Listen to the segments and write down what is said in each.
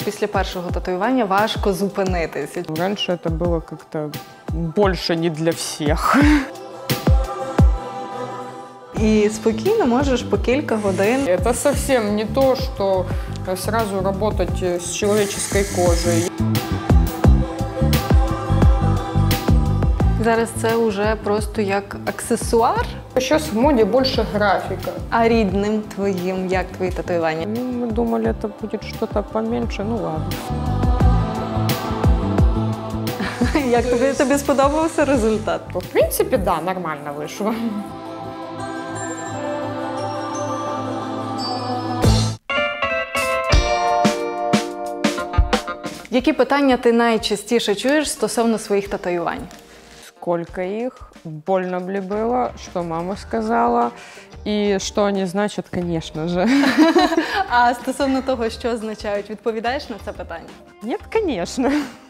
після першого татуювання важко зупинитися? Раньше это было как-то больше не для всех. І спокійно можеш по кілька годин. Это совсем не то, что сразу работать с человеческой кожей. Зараз це вже просто як аксесуар? Сейчас в моде больше графика. А рідним твоїм, як твої татуювання? Ну, мы думали, это будет что-то поменьше, ну ладно. Як тобі сподобався результат? В принципе, да, нормально вышло. Які питання ти найчастіше чуєш стосовно своїх татуювань? Сколько их, больно ли было, что мама сказала и что они значат, конечно же. А стосовно того, що означають, відповідаєш на це питання? Нет, конечно.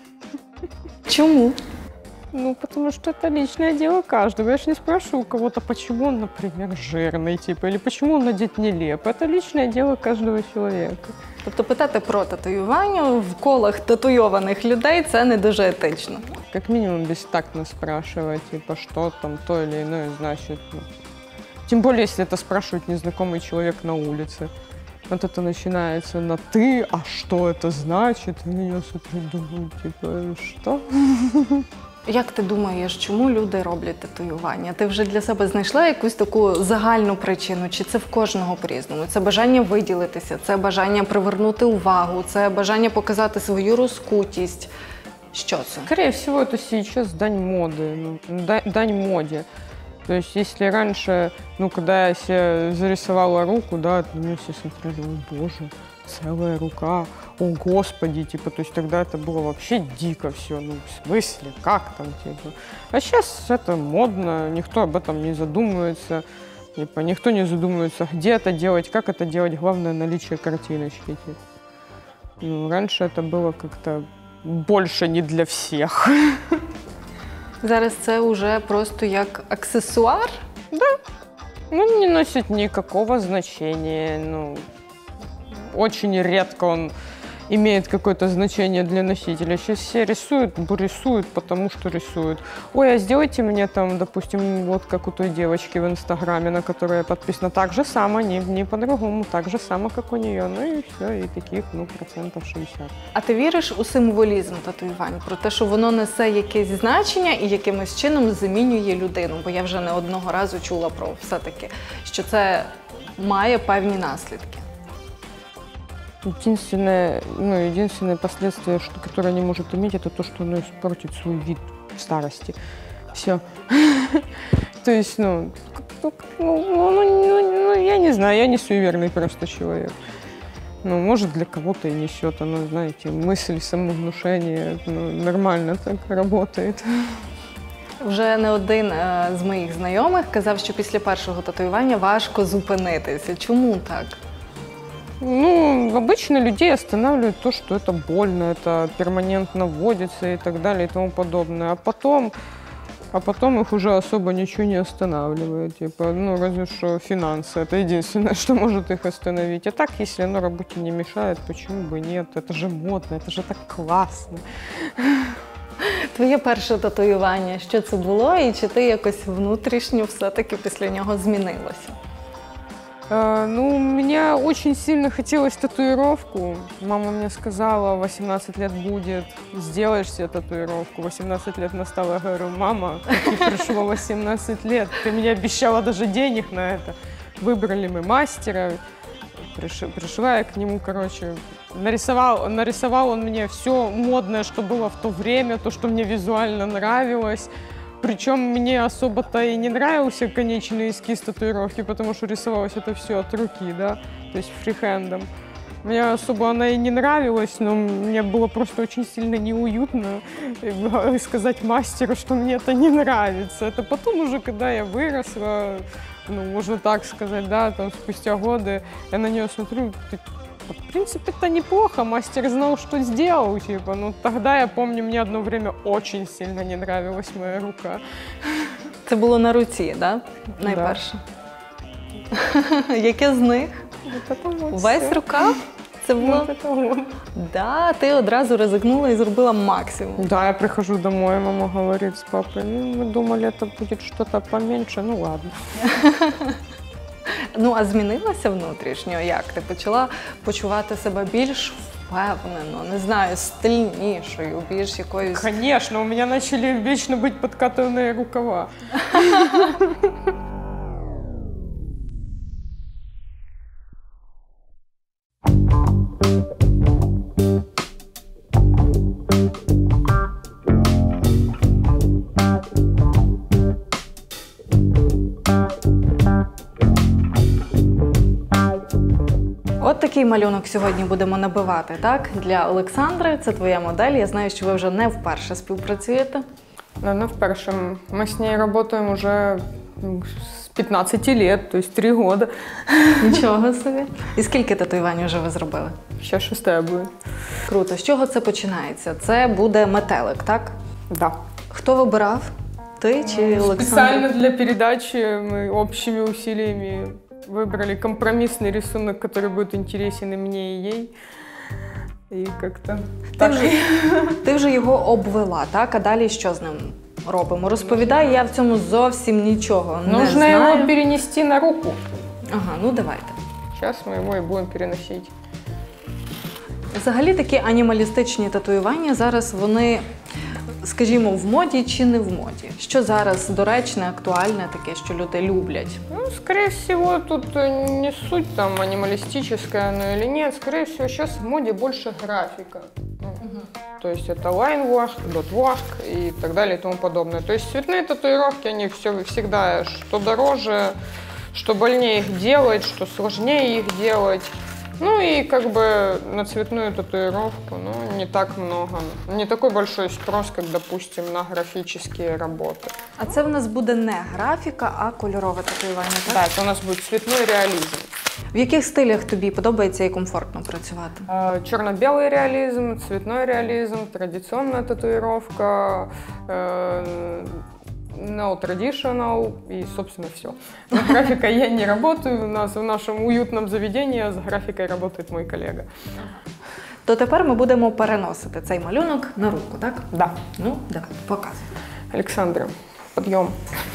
Чому? Ну, потому что это личное дело каждого. Я же не спрашиваю у кого-то, почему он, например, жирный, типа, или почему он одет нелепо. Это личное дело каждого человека. Тобто питати про татуювання в колах татуйованих людей – це не дуже етично. Как минимум бестактно спрашивать, типа, что там то или иное значит. Ну. Тем более, если это спрашивает незнакомый человек на улице. Вот это начинается на «ты», а что это значит? И я смотрю, думаю, типа, что? Як ти думаєш, чому люди роблять татуювання? Ти вже для себе знайшла якусь таку загальну причину? Чи це в кожного по-різному? Це бажання виділитися, це бажання привернути увагу, це бажання показати свою розкутість? Що це? Скорее всего, это сейчас дань моды, ну, дань моде. То есть, если раньше, ну, когда я себе зарисовала руку, да, ну, все смотрели, о боже, целая рука, о господи, типа, то есть тогда это было вообще дико все, ну, в смысле, как там, типа. А сейчас это модно, никто об этом не задумывается, типа, никто не задумывается, где это делать, как это делать, главное наличие картиночки, типа. Ну, раньше это было как-то больше не для всех. Зараз це вже просто як аксесуар? Да. Ну, не носит никакого значения. Ну, очень редко он имеет какое-то значение для носителя. Сейчас все рисуют, потому что рисуют. Ой, а сделайте мне там, допустим, вот как у той девочки в Инстаграме, на которой я подписана, так же само, не по-другому, так же само, как у нее. Ну и все, и таких, ну, 60%. А ти віриш у символізм татуювань? Про те, що воно несе якесь значення і якимось чином замінює людину? Бо я вже не одного разу чула про все-таки, що це має певні наслідки. Единственное последствие, которое не может иметь, это то, что оно испортит свой вид в старости. Все. То есть, я не знаю, я не суеверный просто человек. Ну, может, для кого-то и несет оно, знаете, мысль, самовнушение, нормально так работает. Вже не один з моїх знайомих казав, що після першого татуювання важко зупинитися. Чому так? Ну, обычно людей останавливает то, что это больно, это перманентно вводится и так далее и тому подобное. А потом их уже особо ничего не останавливает. Типа, ну, разве что финансы. Это единственное, что может их остановить. А так, если оно работе не мешает, почему бы нет? Это же модно, это же так классно. Твоє перше татуювання, що це було? І чи ти якось внутрішньо все-таки після нього змінилася? Ну, мне очень сильно хотелось татуировку. Мама мне сказала, 18 лет будет, сделаешь себе татуировку. 18 лет настало, я говорю, мама, таки прошло 18 лет, ты мне обещала даже денег на это. Выбрали мы мастера, пришла я к нему, короче, нарисовал он мне все модное, что было в то время, то, что мне визуально нравилось. Причем мне особо-то и не нравился конечный эскиз татуировки, потому что рисовалось это все от руки, да, то есть фрихендом. Мне особо она и не нравилась, но мне было просто очень сильно неуютно сказать мастеру, что мне это не нравится. Это потом уже, когда я выросла, ну, можно так сказать, да, там спустя годы, я на нее смотрю, в принципе, это неплохо, мастер знал, что сделал, типа, но тогда, я помню, мне одно время очень сильно не нравилась моя рука. Це було на руці, да? Найперше? Да. Яке з них? Вот весь рукав? Це було? Вот это вот. Да, ти одразу ризикнула і зробила максимум. Да, я прихожу домой, мама говорит с папой, ну, мы думали, это будет что-то поменьше, ну ладно. Ну, а змінилася внутрішньо як? Ти почала почувати себе більш впевнено, не знаю, стильнішою, більш якоюсь... Конечно, у меня начали вечно быть подкатанные рукава. От такий малюнок сьогодні будемо набивати, так? Для Олександри, це твоя модель. Я знаю, що ви вже не вперше співпрацюєте. Да, ну, в першем. Мы с ней работаем уже с 15 лет, то есть 3 года. Нічого собі. І скільки татуювань вже ви зробили? Сейчас 6-я будет. Круто. З чого це починається? Це буде метелик, так? Да. Хто вибирав? Ти чи Олександр? Специально для передачи мы общими усилиями выбрали компромиссный рисунок, который будет интересен и мне, и ей. И как-то так. Ти вже його обвела, так? А далі що з ним робимо? Розповідай, я в цьому зовсім нічого не Нужно знаю. его перенести на руку. Ага, ну давайте. Сейчас мы его и будем переносить. Взагалі такі анімалістичні татуювання зараз вони, скажімо, в моді чи не в моді? Що зараз доречне, актуальне, таке, що люди люблять? Ну, скорее всего, тут не суть там анималистическая, но или нет. Скорее всего, сейчас в моде больше графика. Ну, то есть это лайн-ворк, дот-ворк и так далее и тому подобное. То есть цветные татуировки, они всегда что дороже, что больнее их делать, что сложнее их делать. Ну и как бы на цветную татуировку, ну, не так много. Не такой большой спрос, как, допустим, на графические работы. А це в нас буде не графіка, а кольорове татуювання, так? Да, это у нас будет цветной реализм. В яких стилях тобі подобається і комфортно працювати? Черно-белый реализм, цветной реализм, традиционная татуировка, no traditional и, собственно, все. С графикой я не работаю, у нас в нашем уютном заведении с графикой работает мой коллега. То тепер ми будемо переносити цей малюнок на руку, так? Да. Ну, давай, показуй. Александра, подъем.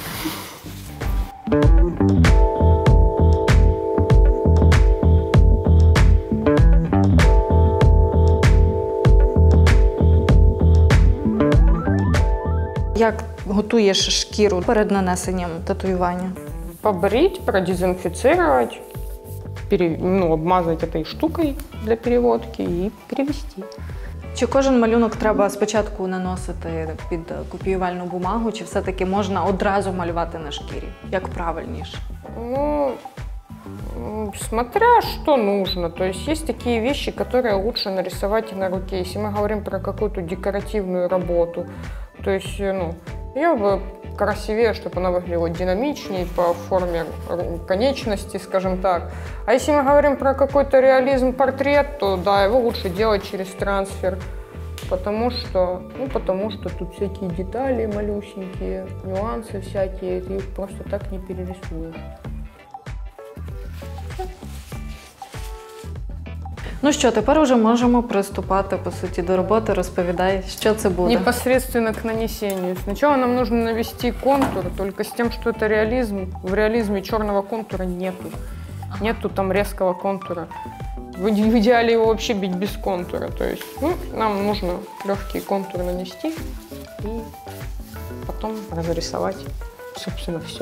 Як готуєш шкіру перед нанесенням татуювання? Побрить, продезинфицировать, обмазать этой штукой для переводки и перевести. Чи кожен малюнок треба спочатку наносити під копіювальну бумагу, чи все-таки можна одразу малювати на шкірі? Як правильніше? Ну, смотря что нужно. То есть такие вещи, которые лучше нарисовать и на руке. Если мы говорим про какую-то декоративную работу, то есть, ее бы красивее, чтобы она выглядела динамичнее по форме конечности, скажем так. А если мы говорим про какой-то реализм, портрет, то да, его лучше делать через трансфер. Потому что тут всякие детали малюсенькие, нюансы всякие, ты их просто так не перерисуешь. Ну що, тепер уже можемо приступати, по суті, до роботи. Розповідай, що це буде. Непосредственно к нанесению. Сначала нам нужно навести контур, только с тем, что это реализм. В реализме черного контура нету. Нету там резкого контура. В идеале его вообще бить без контура. То есть, нам нужно легкий контур нанести и потом разрисовать, собственно, все.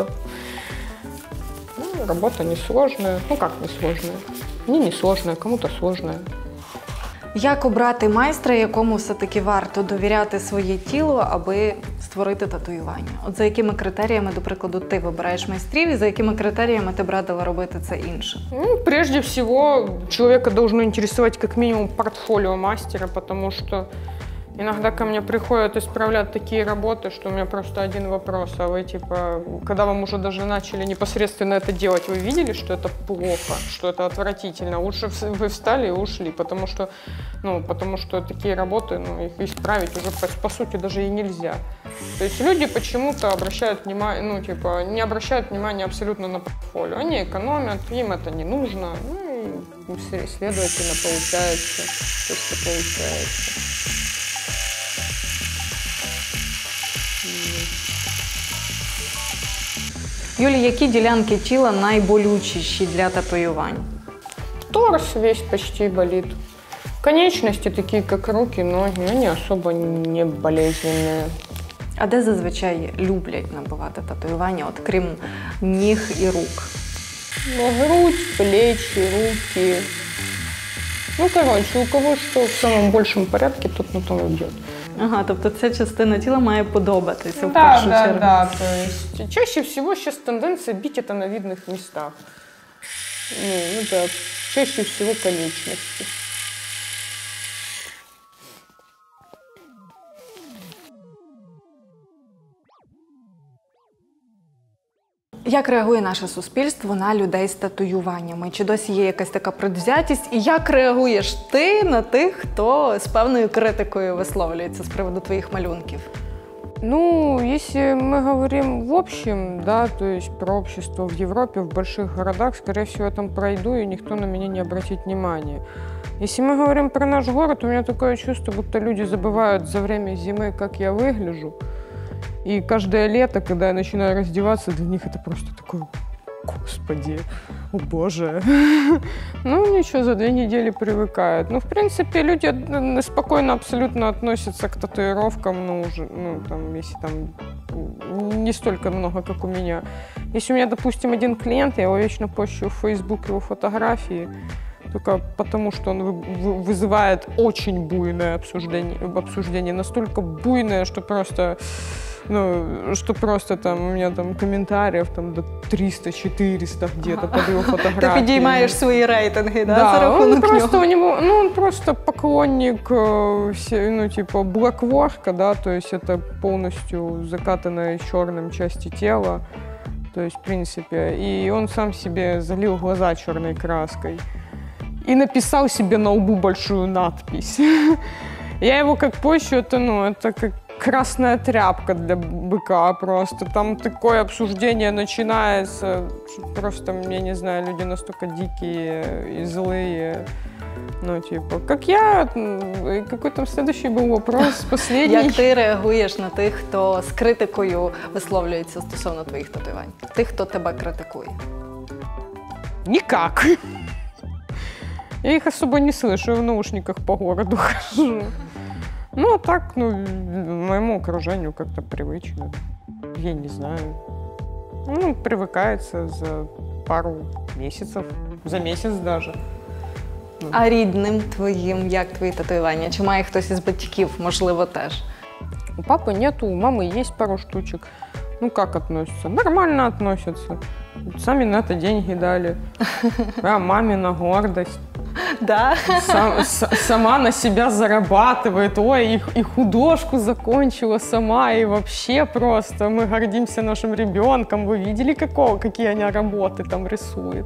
Работа несложная. Ну как несложная? Мне несложная, кому-то сложная. Як обрати майстра, якому все-таки варто довіряти своє тіло, аби створити татуювання? От за якими критеріями, до прикладу, ти вибираєш майстрів, і за якими критеріями ти б радила робити це інше? Прежде всего, человека должно интересовать как минимум портфолио мастера, потому что иногда ко мне приходят исправлять такие работы, что у меня просто один вопрос. А вы, когда вам уже даже начали непосредственно это делать, вы видели, что это плохо, что это отвратительно? Лучше вы встали и ушли, потому что такие работы, их исправить уже, по сути, даже и нельзя. То есть люди почему-то обращают внимание, не обращают внимания абсолютно на портфолио. Они экономят, им это не нужно. И следовательно, получается то, что получается. Юлі, які ділянки тіла найболючіші для татуювань? Торс весь почти болит. Конечности, такие как руки, ноги, они особо не болезненные. А де зазвичай люблять набивати татуювання, от крім ніг і рук? Ну, грудь, плечи, руки. Ну, короче, у кого что в самом большем порядке, тот на том и бьет. Ага, тобто ця частина тіла має подобатися в першу чергу. Да. То есть чаще всего сейчас тенденция бить это на видных местах. Ну, это чаще всего конечности. Як реагує наше суспільство на людей з татуюваннями? Чи досі є якась така предвзятість? І як реагуєш ти на тих, хто з певною критикою висловлюється з приводу твоїх малюнків? Ну, если мы говорим в общем, да, то есть про общество в Европе, в больших городах, скорее всего, я там пройду, и никто на меня не обратит внимания. Если мы говорим про наш город, у меня такое чувство, будто люди забывают за время зимы, как я выгляжу. И каждое лето, когда я начинаю раздеваться, для них это просто такое: Господи, о боже. Ну, ничего, за 2 недели привыкают. Ну, в принципе, люди спокойно абсолютно относятся к татуировкам, ну, уже, ну, там, если там не столько много, как у меня. Если у меня, допустим, один клиент, я его вечно пощу в Facebook его фотографии, только потому, что он вызывает очень буйное обсуждение, настолько буйное, что просто... Ну, что просто там у меня там комментариев там до 300-400 где-то под его фотографией. Ты поднимаешь свои рейтинги, да, за рахунок он просто него? у него, ну, он просто поклонник, ну, типа, блэкворка, да, то есть это полностью закатанная черным части тела, то есть, в принципе, и он сам себе залил глаза черной краской и написал себе на лбу большую надпись. Я его как пощу, это, ну, это как красная тряпка для быка просто. Там такое обсуждение начинается, что просто, я не знаю, люди настолько дикие и злые. Ну, типа, как я, какой там следующий был вопрос, последний. Як ти реагуєш на тих, хто з критикою висловлюється стосовно твоїх татуювань? Тих, хто тебе критикує? Никак. Я их особо не слышу, я в наушниках по городу хожу. Ну, а так, ну, моему окружению как-то привычно. Я не знаю. Ну, привыкается за пару месяцев, за месяц даже. А рідним твоїм, як твої татуювання? Чи має хтось із батьків, можливо, теж? У папы нету, у мамы есть пару штучек. Ну, как относятся? Нормально относятся. Сами на это деньги дали. А мамина гордость. Да? Сама на себя зарабатывает. Ой, и художку закончила сама, и вообще просто мы гордимся нашим ребенком. Вы видели, какие они работы там рисуют?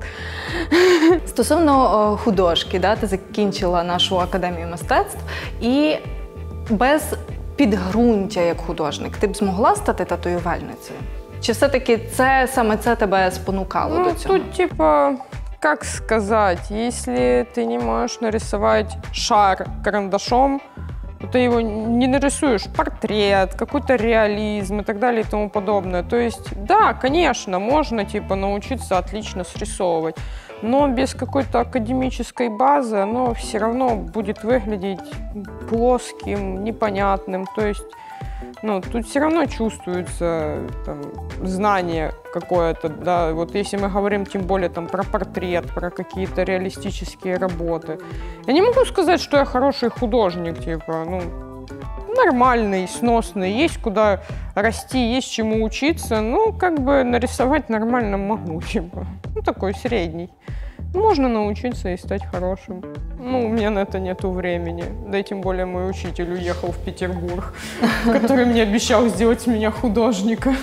Стосовно художки, да, ти закінчила нашу академію мистецтв, і без підґрунтя як художник ти б змогла стати татуювальницею? Чи все-таки саме це тебе спонукало до цього? Тут типа... Как сказать, если ты не можешь нарисовать шар карандашом, то ты его не нарисуешь портрет, какой-то реализм и так далее и тому подобное. То есть, да, конечно, можно типа научиться отлично срисовывать, но без какой-то академической базы оно все равно будет выглядеть плоским, непонятным. То есть, ну, тут все равно чувствуется там, знание какое-то, да, вот если мы говорим тем более там про портрет, про какие-то реалистические работы. Я не могу сказать, что я хороший художник, типа, ну, нормальный, сносный, есть куда расти, есть чему учиться, ну, как бы нарисовать нормально могу, типа, ну, такой средний. Можно научиться и стать хорошим. Ну, у меня на это нету времени. Да и тем более мой учитель уехал в Петербург, который мне обещал сделать с меня художника.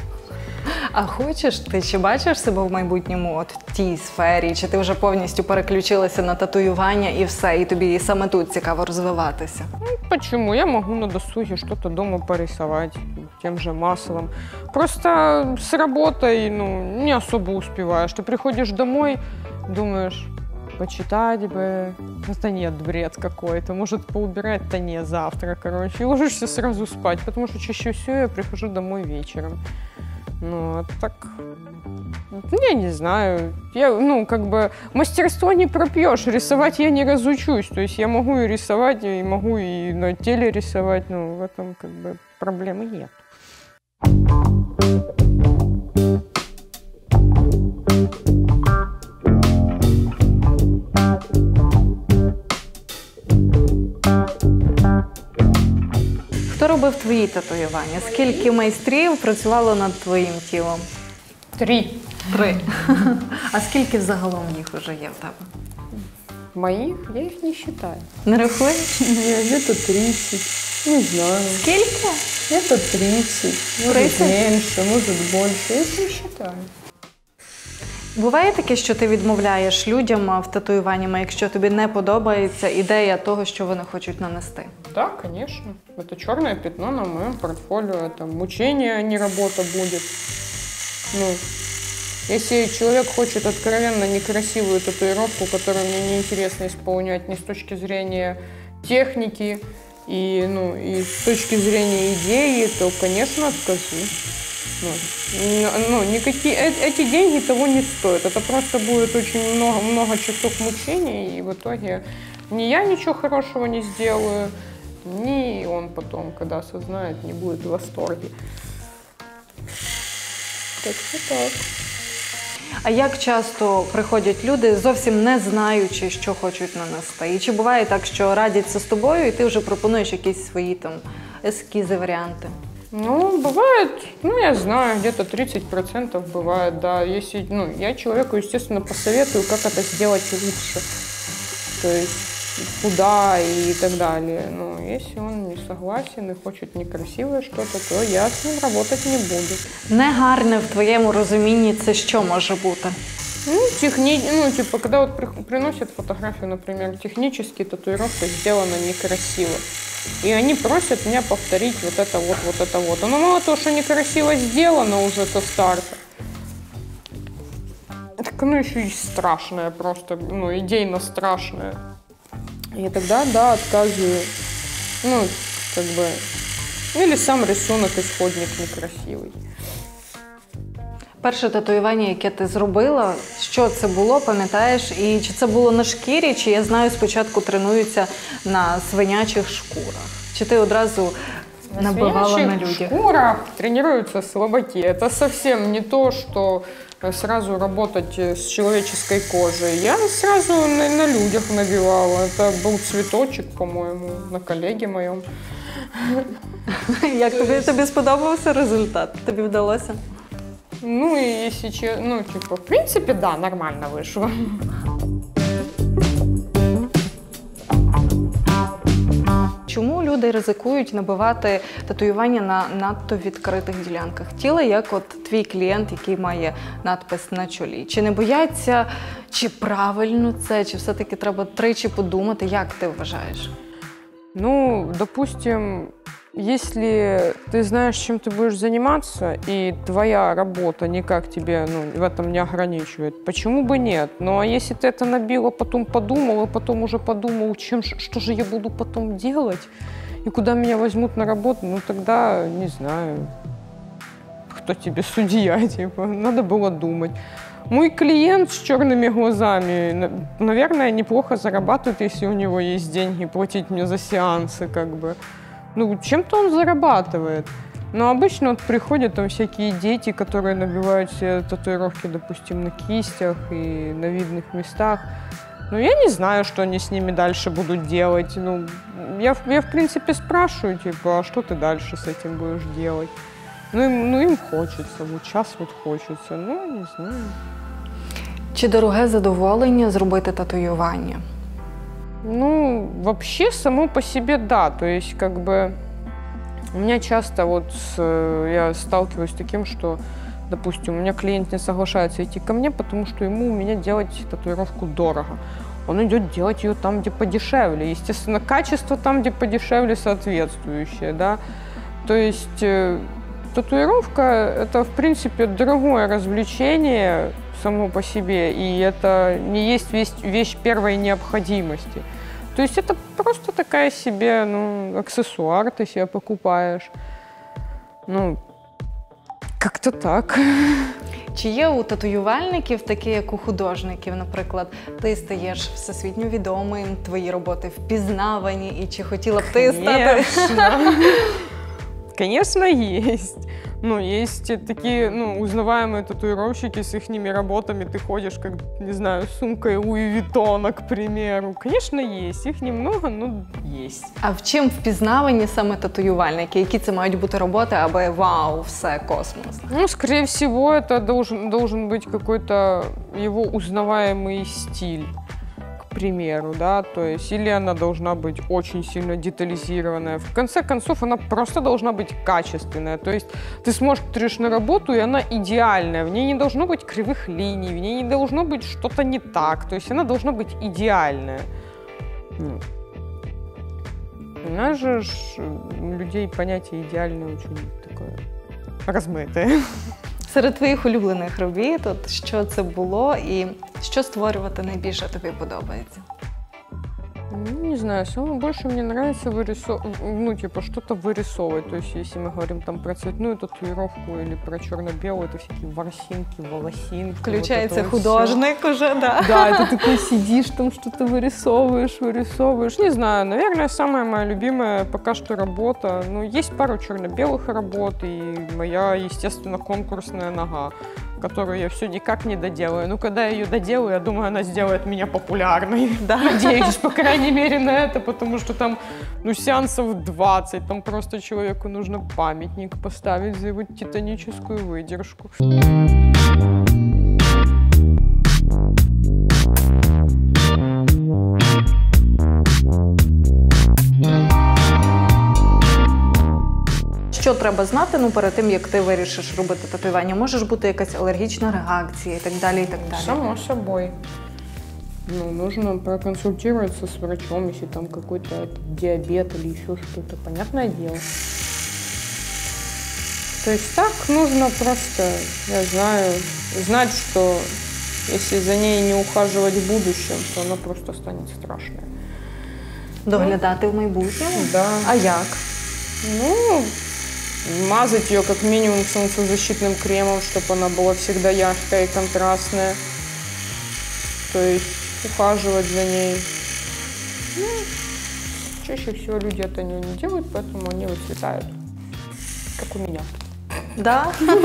А хочеш ти, чи бачиш себе в майбутньому от в тій сфері? Чи ти вже повністю переключилася на татуювання і все, і тобі саме тут цікаво розвиватися? Ну, почему? Я могу на досуге что-то дома порисовать тем же маслом. Просто с работой, ну, не особо успеваешь. Ты приходишь домой, думаешь, почитать бы. Это нет, бред какой-то. Может, поубирать-то не завтра, короче. И ложишься сразу спать, потому что чаще всего я прихожу домой вечером. Ну, а так, я не знаю. Мастерство не пропьешь, рисовать я не разучусь. То есть я могу и рисовать, и могу и на теле рисовать, но в этом проблемы нет. Хто робив твої татуювання? Скільки майстрів працювало над твоїм тілом? 3. 3. А скільки взагалом їх вже є в тебе? Моих? Я их не считаю. Не рахуєш? Нет, где-то 30. Не знаю. Скільки? Где-то 30. Может 30? меньше, может больше. Я их не считаю. Буває таке, що ти відмовляєш людям в татуюваннях, якщо тобі не подобається ідея того, що вони хочуть нанести? Да, конечно. Это черное пятно на моем портфолио. Это мучение, а не работа будет. Ну, если человек хочет откровенно некрасивую татуировку, которую мне неинтересно исполнять ни с точки зрения техники и с точки зрения идеи, то, конечно, откажу. Эти деньги того не стоят. Это просто будет очень много часов мучений, и в итоге ни я ничего хорошего не сделаю, ни он потом, когда осознает, не будет в восторге. Так что так. А як часто приходять люди, зовсім не знаючи, що хочуть нанести? І чи буває так, що радяться з тобою, і ти вже пропонуєш якісь свої там ескізи, варіанти? Ну, бывает, я знаю, где-то 30% бывает, да. Если, я человеку, естественно, посоветую, как это сделать лучше. То есть, куда и так далее. Но если он не согласен и хочет некрасивое что-то, то я с ним работать не буду. Негарне в твоєму розумінні це що може бути? Когда приносят фотографию, например, технически татуировка сделана некрасиво. И они просят меня повторить вот это вот. Но мало того, что некрасиво сделано уже со старта, так оно еще и страшное просто, идейно страшное. И тогда, да, отказываю. Или сам рисунок, исходник некрасивый. Перше татуювання, яке ти зробила, що це було, пам'ятаєш? І чи це було на шкірі, чи, я знаю, спочатку тренуються на свинячих шкурах? Чи ти одразу набивала на людях? На шкурах тренируются слабаки. Это совсем не то, что сразу работать с человеческой кожей. Я сразу на людях набивала. Это был цветочек, по-моему, на коллеге моем. Як тобі сподобався результат? Тобі вдалося? В принципе, да, нормально вышло. Чому люди ризикують набивати татуювання на надто відкритих ділянках тіла, як от твій клієнт, який має надпис на чолі? Чи не бояться, чи правильно це, чи все-таки треба тричі подумати, як ти вважаєш? Допустим, если ты знаешь, чем ты будешь заниматься, и твоя работа никак тебя в этом не ограничивает, почему бы нет? А если ты это набила, потом подумал, и потом уже подумал, что же я буду потом делать, и куда меня возьмут на работу, тогда, не знаю, кто тебе судья, надо было думать. Мой клиент с черными глазами, наверное, неплохо зарабатывает, если у него есть деньги платить мне за сеансы, чем-то он зарабатывает. Но обычно приходят там всякие дети, которые набивают себе татуировки, допустим, на кистях и на видных местах. Я не знаю, что они с ними дальше будут делать. Я в принципе, спрашиваю, а что ты дальше с этим будешь делать? Им хочется, сейчас хочется, не знаю. Чи дороге задоволення зробити татуювання? Вообще, само по себе, да. То есть, у меня часто я сталкиваюсь с таким, что, допустим, у меня клиент не соглашается идти ко мне, потому что ему у меня делать татуировку дорого. Он идет делать ее там, где подешевле. Естественно, качество там, где подешевле, соответствующее, да. То есть, татуировка – это, в принципе, дорогое развлечение, само по себе, и это не есть вещь первой необходимости. То есть это просто такая себе, аксессуар ты себе покупаешь. Как-то так. Чи є у татуювальників, такі як у художників, наприклад, ти стаєш всесвітньо відомим, твої роботи впізнавані, і чи хотіла б ти стати? Конечно, есть. Есть такие, узнаваемые татуировщики с их работами. Ты ходишь, как, не знаю, с сумкой Луи Виттона, к примеру. Конечно, есть. Их немного, но есть. А в чим впізнавані саме татуювальники? Які це мають бути роботи, аби вау, все, космос? Скорее всего, это должен быть какой-то его узнаваемый стиль. К примеру, да, то есть или она должна быть очень сильно детализированная. В конце концов, она просто должна быть качественная. То есть ты смотришь на работу, и она идеальная. В ней не должно быть кривых линий, в ней не должно быть что-то не так. То есть она должна быть идеальная. У нас же у людей понятие идеальное очень такое размытое. Серед твоїх улюблених робіт, що це було і що створювати найбільше тобі подобається? Не знаю, самое больше мне нравится что-то вырисовывать. То есть, если мы говорим там про цветную татуировку или про черно-белую, это всякие ворсинки, волосинки. Включается художник уже, да? Да, ты такой сидишь, там что-то вырисовываешь. Не знаю, наверное, самая моя любимая пока что работа. Есть пару черно-белых работ и моя, естественно, конкурсная нога, которую я все никак не доделаю. Но когда я ее доделаю, я думаю, она сделает меня популярной. Да. Надеюсь, по крайней мере, на это, потому что там, сеансов 20, там просто человеку нужно памятник поставить за его титаническую выдержку. Що треба знати, перед тим, як ти вирішиш робити татуювання? Може ж бути якась алергічна реакція і так далі, і так далі? Само собой. Нужно проконсультироваться с врачом, если там какой-то диабет или еще что-то, понятное дело. То есть так нужно просто, я знаю, знать, что если за ней не ухаживать в будущем, то она просто станет страшной. Доглядати в майбутньому? Да. А як? Мазать ее как минимум солнцезащитным кремом, чтобы она была всегда яркая и контрастная. То есть ухаживать за ней. Чаще всего люди это не делают, поэтому они выцветают, как у меня. Да?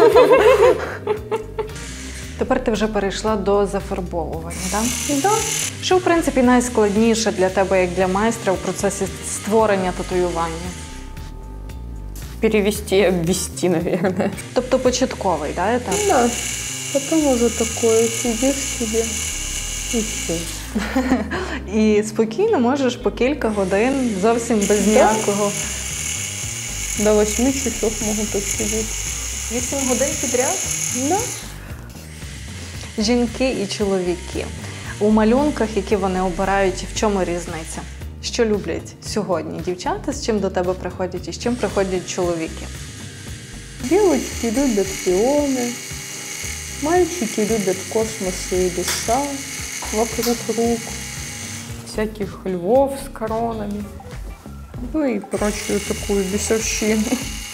Тепер ти вже перейшла до зафарбовування, так? Да. Що, в принципі, найскладніше для тебе, як для майстра, в процесі створення татуювання? Перевести, обвести, наверное. Тобто початковий, да, етап? Да, потом уже такое, сидишь себе и все. І спокійно можеш по кілька годин, зовсім без ніякого. До 8 часов могу так сидеть. 8 годин підряд? Да. Жінки і чоловіки. У малюнках, які вони обирають, в чому різниця? Що люблять сьогодні дівчата, з чим до тебе приходять і з чим приходять чоловіки? Девочки любят пионы, мальчики любят космос и леса вокруг рук, всяких львов с коронами, и прочую такую бесовщину.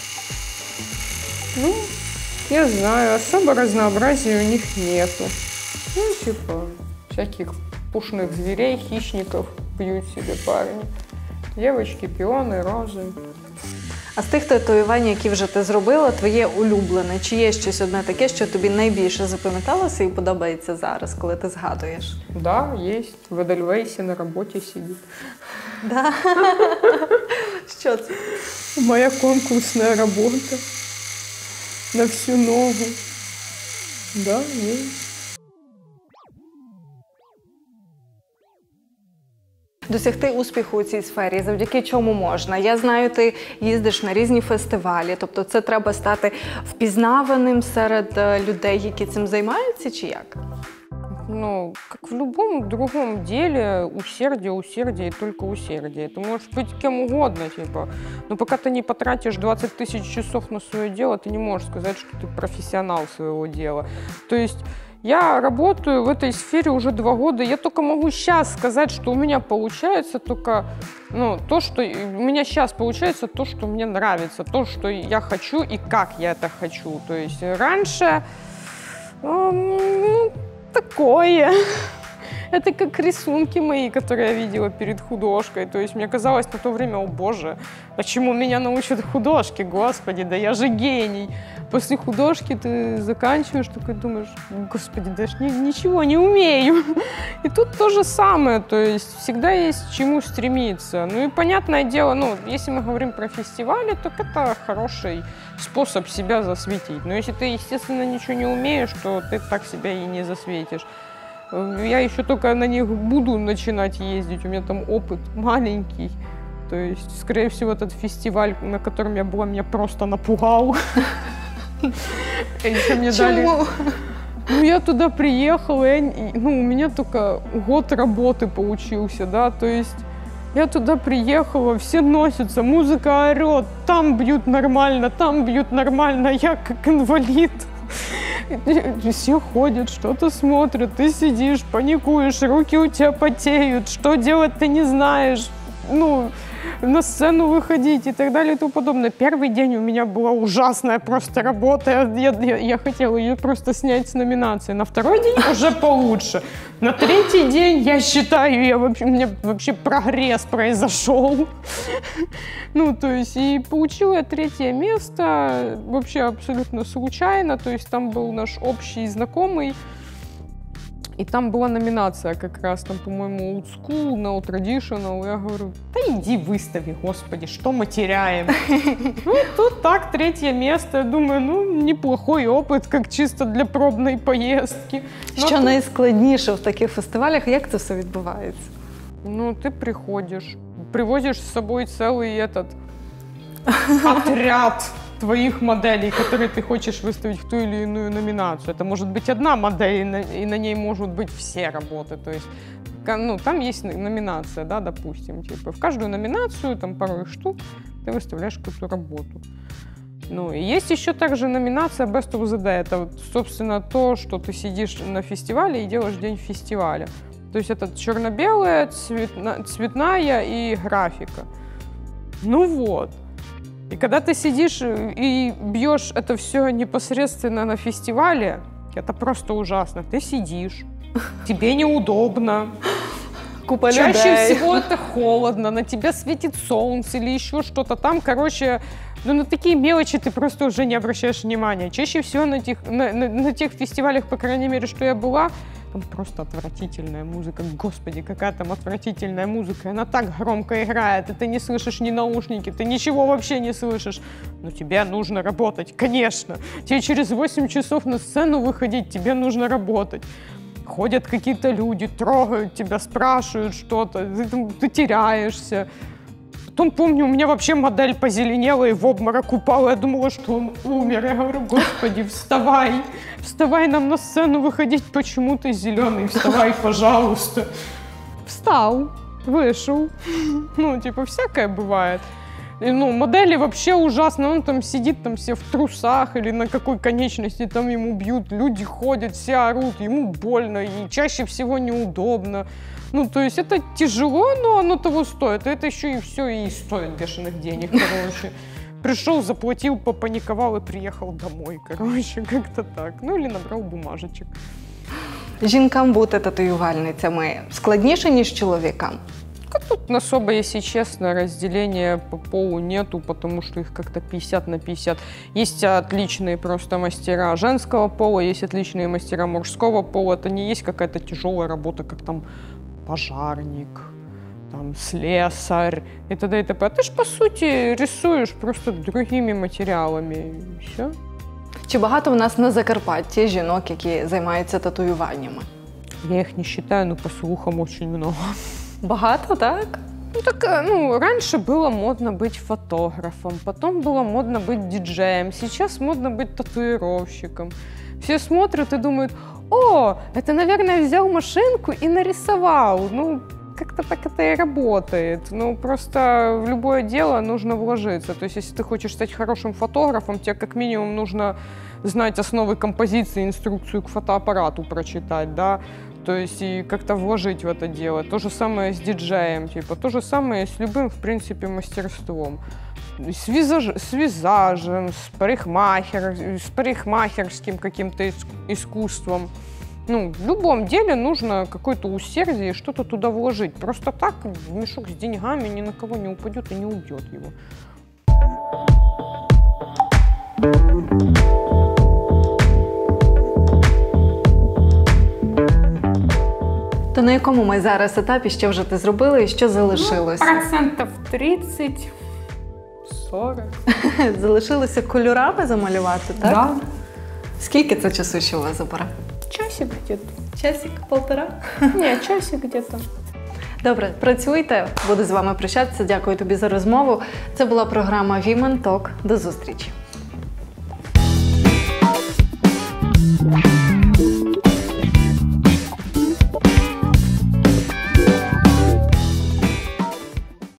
Я знаю, особо разнообразия у них нету. Всяких пушных зверей, хищников бьют себе парни. Девочки, пионы, розы. А з тих татуювань, які вже ти зробила, твоє улюблене, чи є щось одне таке, що тобі найбільше запам'яталося і подобається зараз, коли ти згадуєш? Да, есть. В Эдельвейсе на работе сидит. Да? Що це? Моя конкурсная работа на всю ногу. Да, есть. Досягти успіху у цій сфері, завдяки чому можна? Я знаю, ти їздиш на різні фестивалі, тобто це треба стати впізнаваним серед людей, які цим займаються, чи як? Как в любом другом деле, усердие и только усердие. Ты можешь быть кем угодно, но пока ты не потратишь 20 тысяч часов на свое дело, ты не можешь сказать, что ты профессионал своего дела. То есть, Я работаю в этой сфере уже 2 года. Я только могу сейчас сказать, что у меня получается только, то, что у меня сейчас получается, то, что мне нравится, то, что я хочу и как я это хочу. То есть раньше такое. Это как рисунки мои, которые я видела перед художкой. То есть мне казалось на то время, о боже, почему меня научат художке, господи, да я же гений. После художки ты заканчиваешь, такой думаешь, господи, да я ничего не умею. И тут то же самое, то есть всегда есть к чему стремиться. Ну и понятное дело, если мы говорим про фестивали, то это хороший способ себя засветить. Но если ты, естественно, ничего не умеешь, то ты так себя и не засветишь. Я еще только на них буду начинать ездить, у меня там опыт маленький. То есть, скорее всего, этот фестиваль, на котором я была, меня просто напугал. Почему? Я туда приехала, у меня только год работы получился, да, то есть я туда приехала, все носятся, музыка орет, там бьют нормально, я как инвалид. Все ходят, что-то смотрят, ты сидишь, паникуешь, руки у тебя потеют, что делать ты не знаешь, на сцену выходить и так далее и тому подобное. Первый день у меня была ужасная просто работа, я хотела ее просто снять с номинации. На второй день уже получше. На третий день, я считаю, у меня вообще прогресс произошел. То есть, и получила я 3 место, вообще абсолютно случайно, то есть там был наш общий знакомый, и там была номинация как раз, там, по-моему, Old School, Now Traditional. Я говорю, да иди выстави, господи, что мы теряем? Тут так, 3 место. Я думаю, неплохой опыт, как чисто для пробної поїздки. Що найскладніше в таких фестивалях, як це все відбувається? Ты приходишь, привозишь с собой целый отряд твоих моделей, которые ты хочешь выставить в ту или иную номинацию. Это может быть одна модель, и на ней могут быть все работы. То есть, там есть номинация, да, допустим, в каждую номинацию, там пару штук, ты выставляешь какую-то работу. И есть еще также номинация Best of the Day. Это, собственно, то, что ты сидишь на фестивале и делаешь день фестиваля. То есть это черно-белая, цветная и графика. И когда ты сидишь и бьешь это все непосредственно на фестивале, это просто ужасно. Ты сидишь, тебе неудобно. Купа Чаще людей. всего это холодно, на тебя светит солнце или еще что-то. Там, на такие мелочи ты просто уже не обращаешь внимания. Чаще всего на тех фестивалях, по крайней мере, что я была, там просто отвратительная музыка. Господи, какая там отвратительная музыка. Она так громко играет, и ты не слышишь ни наушники, ты ничего вообще не слышишь. Но тебе нужно работать, конечно. Тебе через 8 часов на сцену выходить, тебе нужно работать. Ходят какие-то люди, трогают тебя, спрашивают что-то, ты теряешься. Потом, помню, у меня вообще модель позеленела и в обморок упала. Я думала, что он умер. Я говорю, господи, вставай нам на сцену выходить, почему ты зеленый, вставай, пожалуйста. Встал, вышел. Всякое бывает. И, модели вообще ужасно. Он там сидит, там все в трусах или на какой конечности там ему бьют. Люди ходят, все орут, ему больно и чаще всего неудобно. То есть это тяжело, но оно того стоит. Это еще и все и стоит бешеных денег, короче. Пришел, заплатил, попаниковал и приехал домой, короче, как-то так. Или набрал бумажечек. Жінкам бути татуювальницями складніше, ніж чоловікам? Тут особо, если честно, разделения по полу нету, потому что их как-то 50 на 50. Есть отличные просто мастера женского пола, есть отличные мастера мужского пола. Это не есть какая-то тяжелая работа, как там пожарник, там слесарь и т.д. и т.п. А ты ж, по сути, рисуешь просто другими материалами, и все. Чи багато в нас на Закарпатті жінок, які займаються татуюваннями? Я их не считаю, но по слухам очень много. Багато, так? Раньше было модно быть фотографом, потом было модно быть диджеем, сейчас модно быть татуировщиком. Все смотрят и думают, о, это, наверное, взял машинку и нарисовал. как-то так это и работает. Ну, просто в любое дело нужно вложиться. То есть, если ты хочешь стать хорошим фотографом, тебе как минимум нужно знать основы композиции, инструкцию к фотоаппарату прочитать, да, то есть и как-то вложить в это дело. То же самое с диджеем, типа, то же самое с любым, в принципе, мастерством. С визажем, с парикмахерским каким-то искусством. Ну, в любом деле нужно какое-то усердие и что-то туда вложить. Просто так мешок с деньгами ни на кого не упадет и не убьет его. То на якому ми зараз етапі, що вже ти зробила і що залишилося? Процентов 30, 40. Залишилося кольорами замалювати, так? Да. Скільки це часу ще у вас забере? Часик где-то. Часик, полтора? Не, часик где-то. Добре, працюйте, буду з вами прощатися. Дякую тобі за розмову. Це була програма Women Talk. До зустрічі.